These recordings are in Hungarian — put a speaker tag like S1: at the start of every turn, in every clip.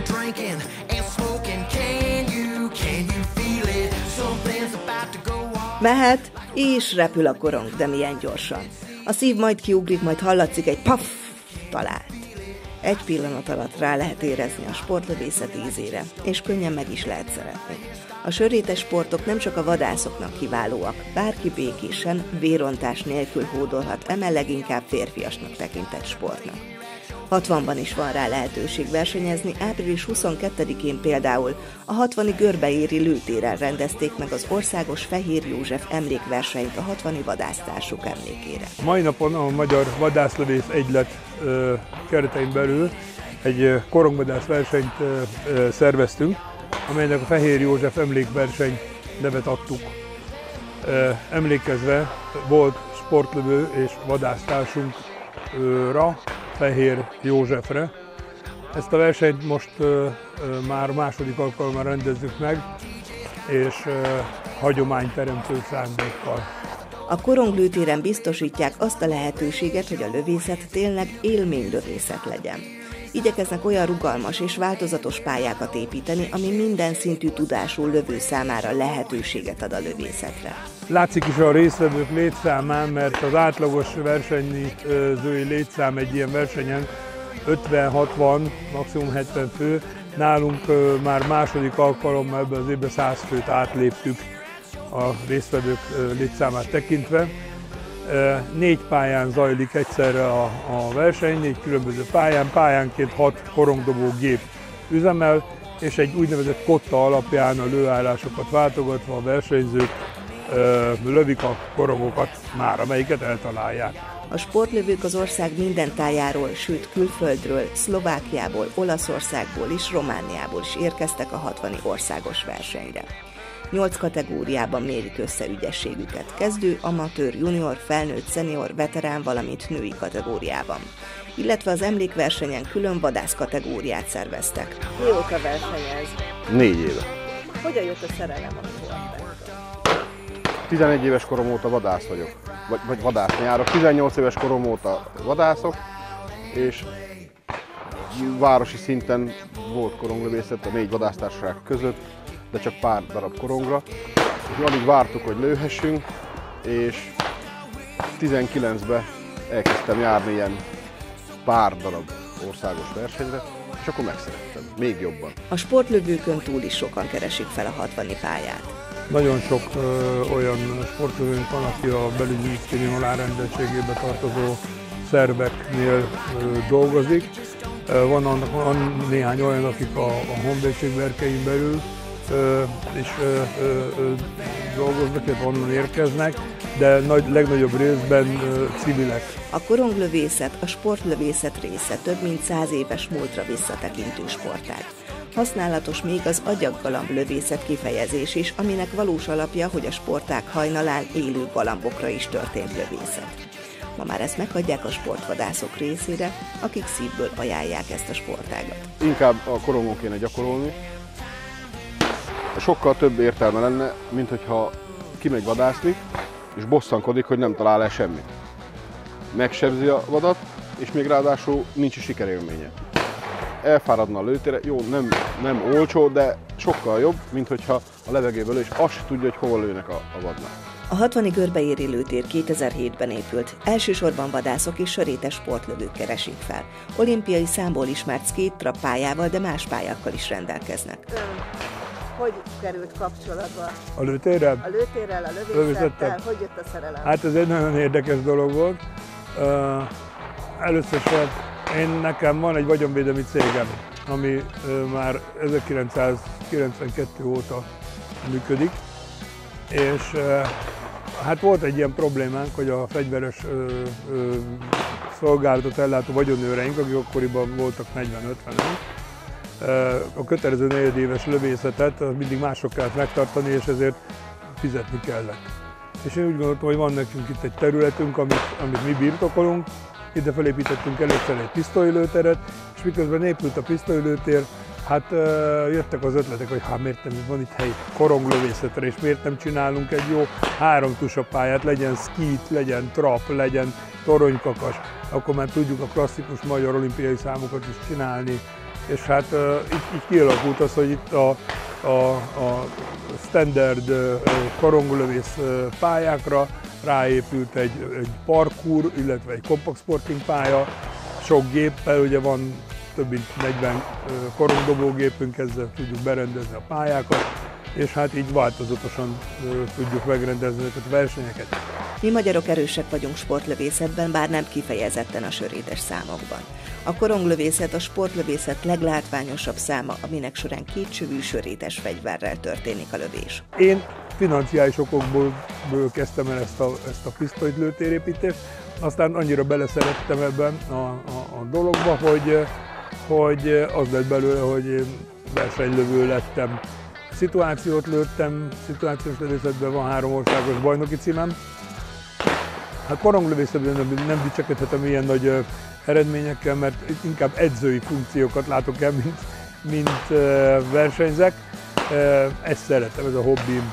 S1: drinking and smoking. Can you feel it? Something's about to go on.
S2: Mehet és repül a korong, de milyen gyorsan. A szív majd kiugrik, majd hallatszik egy paff, talált. Egy pillanat alatt rá lehet érezni a sportlövészet ízére, és könnyen meg is lehet szeretni. A sörétes sportok nem csak a vadászoknak kiválóak, bárki békésen, vérontás nélkül hódolhat eme leginkább férfiasnak tekintett sportnak. 60-ban is van rá lehetőség versenyezni, április 22-én például a 60-i Görbeéri lőtéren rendezték meg az országos Fehér József emlékversenyt a 60-i vadásztársuk emlékére.
S3: Mai napon a Magyar Vadászlövész Egylet keretein belül egy korongvadász versenyt szerveztünk, amelynek a Fehér József emlékverseny nevet adtuk. Emlékezve volt sportlövő és vadásztársunkra, Fehér Józsefre. Ezt a versenyt most már második alkalommal rendezzük meg, és hagyományteremtő szándékkal.
S2: A koronglőtéren biztosítják azt a lehetőséget, hogy a lövészet tényleg élménylövészet legyen. Igyekeznek olyan rugalmas és változatos pályákat építeni, ami minden szintű tudású lövő számára lehetőséget ad a lövészetre.
S3: Látszik is a résztvevők létszámán, mert az átlagos versenyzői létszám egy ilyen versenyen 50-60, maximum 70 fő. Nálunk már második alkalommal ebben az évben 100 főt átléptük a résztvevők létszámát tekintve. 4 pályán zajlik egyszerre a verseny, 4 különböző pályánként 6 korongdobó gép üzemel, és egy úgynevezett kotta alapján a lőállásokat váltogatva a versenyzők lövik a korongokat már, amelyiket eltalálják.
S2: A sportlövők az ország minden tájáról, sőt külföldről, Szlovákiából, Olaszországból és Romániából is érkeztek a 60-i országos versenyre. 8 kategóriában mérik össze ügyességüket, kezdő, amatőr, junior, felnőtt, szenior, veterán, valamint női kategóriában. Illetve az emlékversenyen külön vadász kategóriát szerveztek. Mióta versenyez?
S4: 4 éve.
S2: Hogyan jött a szerelem a sportba?
S4: 11 éves korom óta vadász vagyok, vagy vadászni járok. 18 éves korom óta vadászok, és városi szinten volt koronglövészet a 4 vadásztársaság között, de csak pár darab korongra, és alig vártuk, hogy lőhessünk, és 19-ben elkezdtem járni ilyen pár darab országos versenyre, és akkor megszerettem, még jobban.
S2: A sportlövőkön túl is sokan keresik fel a 60-i pályát.
S3: Nagyon sok olyan sportlövőnk van, aki a belügyminisztérium alárendeltségébe tartozó szerveknél dolgozik. Van néhány olyan, akik a honvédség berkein belül is dolgoznak, illetve onnan érkeznek, de legnagyobb részben civilek.
S2: A koronglövészet a sportlövészet része, több mint 100 éves múltra visszatekintő sportág. Használatos még az agyaggalamb lövészet kifejezés is, aminek valós alapja, hogy a sportág hajnalán élő galambokra is történt lövészet. Ma már ezt meghagyják a sportvadászok részére, akik szívből ajánlják ezt a sportágat.
S4: Inkább a korongon kéne gyakorolni. Sokkal több értelme lenne, mint hogyha kimegy vadászni, és bosszankodik, hogy nem talál el semmit. Megsebzi a vadat, és még ráadásul nincs is sikerélménye. Elfáradna a lőtére, jó, nem olcsó, de sokkal jobb, mint hogyha a levegőből lő, és azt se tudja, hogy hol lőnek a vadnak.
S2: A 60-i Görbeéri lőtér 2007-ben épült. Elsősorban vadászok és sörétes sportlövők keresik fel. Olimpiai számból ismert skate trap pályával, de más pályákkal is rendelkeznek. Hogy került kapcsolatba?
S3: A lőtérrel?
S2: A lőtérrel, a lövészettel, hogy jött a szerelem?
S3: Hát ez egy nagyon érdekes dolog volt. Először nekem van egy vagyonvédelmi cégem, ami már 1992 óta működik, és hát volt egy ilyen problémánk, hogy a fegyveres szolgálatot ellátó vagyonőreink, akik akkoriban voltak 40-50-en, a kötelező negyedéves lövészetet mindig mások kellett megtartani, és ezért fizetni kellett. És én úgy gondoltam, hogy van nekünk itt egy területünk, amit mi birtokolunk, ide felépítettünk először egy pisztolylőteret, és miközben épült a pisztolylőtér, hát jöttek az ötletek, hogy miért nem van itt hely koronglövészetre, és miért nem csinálunk egy jó 3 tusapályát, legyen skit, legyen trap, legyen toronykakas, akkor már tudjuk a klasszikus magyar olimpiai számokat is csinálni, és hát így kialakult az, hogy itt a standard koronglövész pályákra ráépült egy parkour, illetve egy compact sporting pálya, sok géppel, ugye van több mint 40 korongdobógépünk, ezzel tudjuk berendezni a pályákat, és hát így változatosan tudjuk megrendezni ezeket a versenyeket.
S2: Mi magyarok erősek vagyunk sportlövészetben, bár nem kifejezetten a sörétes számokban. A koronglövészet a sportlövészet leglátványosabb száma, aminek során kétcsövű sörétes fegyverrel történik a lövés.
S3: Én financiális okokból kezdtem el ezt a pisztolyt lőtérépítést, aztán annyira beleszerettem ebben a dologba, hogy az lett belőle, hogy versenylövő lettem. Szituációt lőttem, szituációs lövészetben van 3 országos bajnoki címem. Hát koronglövészetben nem dicsekedhetem ilyen nagy eredményekkel, mert inkább edzői funkciókat látok el, mint versenyzek. Ezt szeretem, ez a hobbim,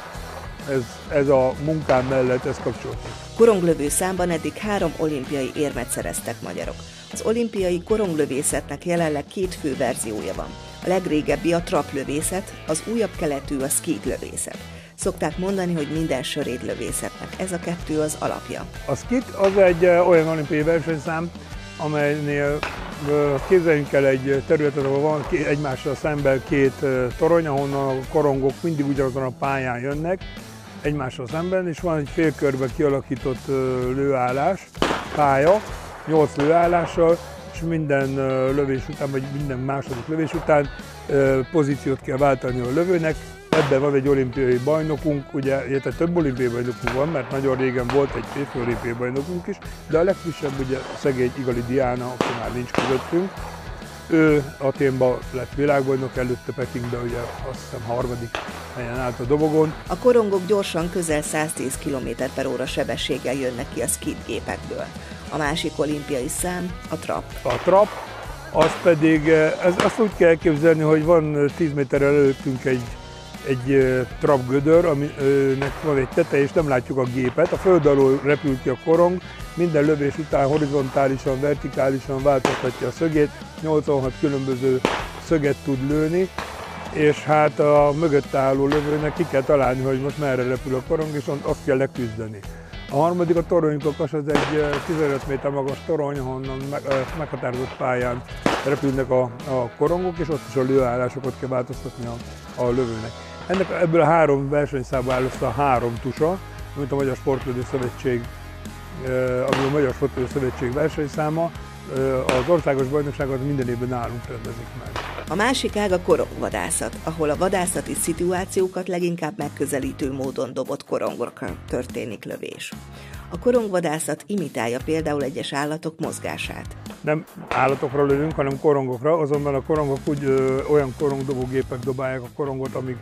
S3: ez a munkám mellett, ez kapcsolódik.
S2: Koronglövő számban eddig 3 olimpiai érmet szereztek magyarok. Az olimpiai koronglövészetnek jelenleg 2 fő verziója van. A legrégebbi a traplövészet, az újabb keletű a skeetlövészet. Szokták mondani, hogy minden sörétlövészetnek ez a 2 az alapja.
S3: A skeet az egy olyan olimpiai versenyszám, amelynél képzeljünk el egy területet, ahol van egymással szemben 2 torony, ahonnan a korongok mindig ugyanazon a pályán jönnek egymással szemben, és van egy félkörbe kialakított lőállás, pálya, 8 lőállással, és minden lövés után, vagy minden második lövés után pozíciót kell váltani a lövőnek. Ebben van egy olimpiai bajnokunk, ugye, illetve több olimpiai bajnokunk van, mert nagyon régen volt egy férfi olimpiai bajnokunk is, de a legfrissebb ugye szegény Igali Diana, aki már nincs közöttünk. Ő Athénban lett világbajnok, előtte Pekingben ugye azt hiszem 3. helyen állt a dobogon.
S2: A korongok gyorsan közel 110 km/h sebességgel jönnek ki a skeet gépekből. A másik olimpiai szám a trap.
S3: A trap, az pedig, azt úgy kell elképzelni, hogy van 10 méterrel előttünk egy trapgödör, aminek van egy teteje, és nem látjuk a gépet. A föld alól repül ki a korong, minden lövés után horizontálisan, vertikálisan változtatja a szögét, 86 különböző szöget tud lőni, és hát a mögötte álló lövőnek ki kell találni, hogy most merre repül a korong, és azt kell leküzdeni. A harmadik, a toronykakas, az egy 15 méter magas torony, ahonnan meghatározott pályán repülnek a korongok, és ott is a lőállásokat kell változtatni a lövőnek. Ebből a 3 versenyszámból áll össze a 3 tusa, amit a Magyar Sportlövő Szövetség, ami a Magyar Sportlövő Szövetség versenyszáma. Az országos bajnokságot minden évben nálunk rendezik meg.
S2: A másik ág a korongvadászat, ahol a vadászati szituációkat leginkább megközelítő módon dobott korongokra történik lövés. A korongvadászat imitálja például egyes állatok mozgását.
S3: Nem állatokra lövünk, hanem korongokra, azonban a korongok olyan korongdobógépek dobálják a korongot, amik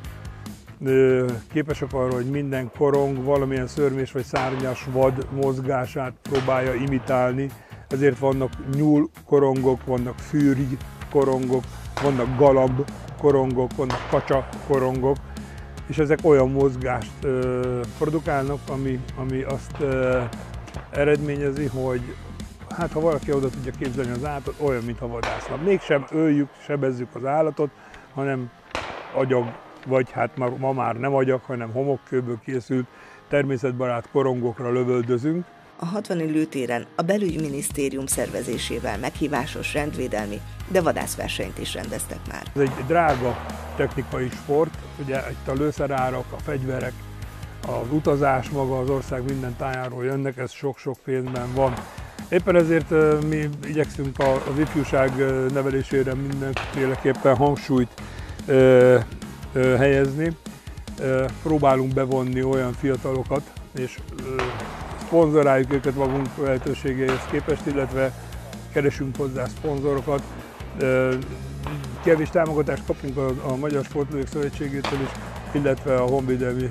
S3: képesek arra, hogy minden korong valamilyen szörmés vagy szárnyas vad mozgását próbálja imitálni. Ezért vannak nyúl korongok, vannak fűrj korongok, vannak galamb korongok, vannak kacsa korongok, és ezek olyan mozgást produkálnak, ami azt eredményezi, hogy hát ha valaki oda tudja képzelni az állatot, olyan, mintha vadászna. Mégsem öljük, sebezzük az állatot, hanem agyag, vagy hát ma már nem agyag, hanem homokkőből készült természetbarát korongokra lövöldözünk.
S2: A 60. lőtéren a belügyminisztérium szervezésével meghívásos rendvédelmi, de vadászversenyt is rendeztek már.
S3: Ez egy drága technikai sport, ugye itt a lőszerárak, a fegyverek, az utazás maga az ország minden tájáról jönnek, ez sok-sok pénzben van. Éppen ezért mi igyekszünk az ifjúság nevelésére mindenféleképpen hangsúlyt helyezni. Próbálunk bevonni olyan fiatalokat, és szponzoráljuk őket magunk lehetőségeihez képest, illetve keresünk hozzá szponzorokat. Kevés támogatást kapunk a Magyar Sportlövők Szövetségétől is, illetve a Honvédelmi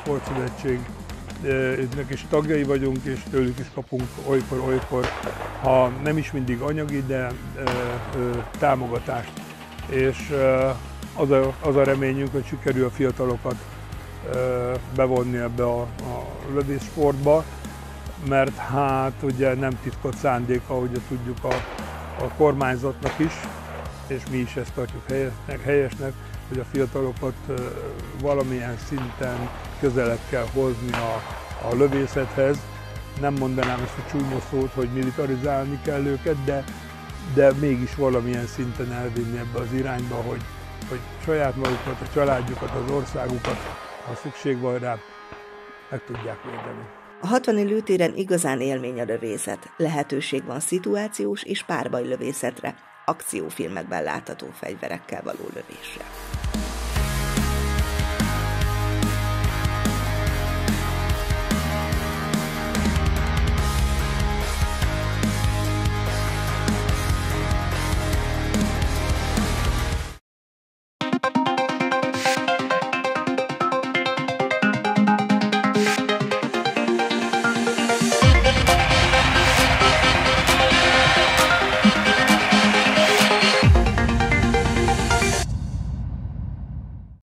S3: Sportszövetségnek is tagjai vagyunk, és tőlük is kapunk olykor, ha nem is mindig anyagi, de támogatást. És az a reményünk, hogy sikerül a fiatalokat bevonni ebbe a lövészsportba, mert hát ugye nem titkot szándéka, ugye tudjuk a kormányzatnak is, és mi is ezt tartjuk helyesnek, hogy a fiatalokat valamilyen szinten közelebb kell hozni a lövészethez. Nem mondanám ezt a csúnya szót, hogy militarizálni kell őket, de mégis valamilyen szinten elvinni ebbe az irányba, hogy saját magukat, a családjukat, az országukat, ha szükség van rá, meg tudják védeni.
S2: A 60-i lőtéren igazán élmény a lövészet. Lehetőség van szituációs és párbajlövészetre, akciófilmekben látható fegyverekkel való lövésre.